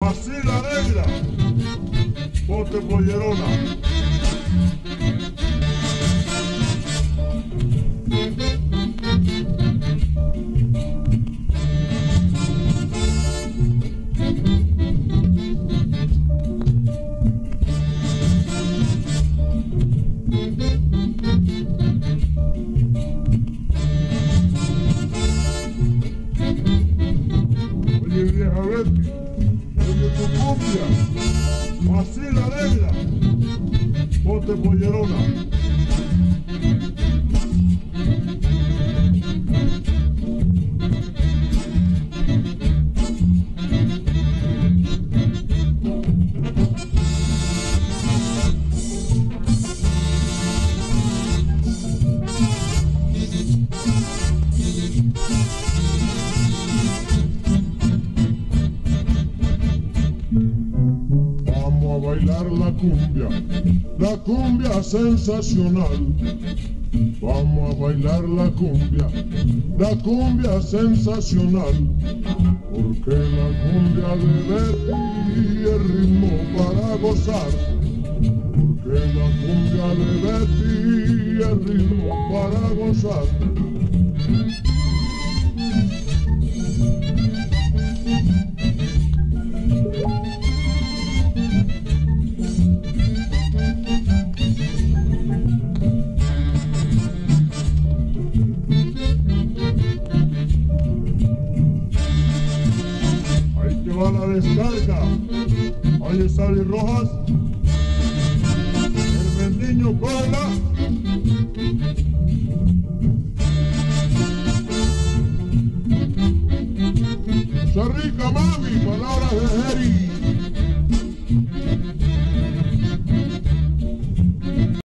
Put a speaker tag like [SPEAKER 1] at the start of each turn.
[SPEAKER 1] Así la negra, ponte pollerona. Oye vieja Betty, oye tu cumbia, así la negra, ponte pollerona. Bailar la cumbia sensacional. Vamos a bailar la cumbia sensacional. Porque la cumbia de Betty es ritmo para gozar. Porque la cumbia de Betty es ritmo para gozar. Va la descarga. Oye, Sally Rojas, el mendiño Cola. Rica mami, palabras de Jerry.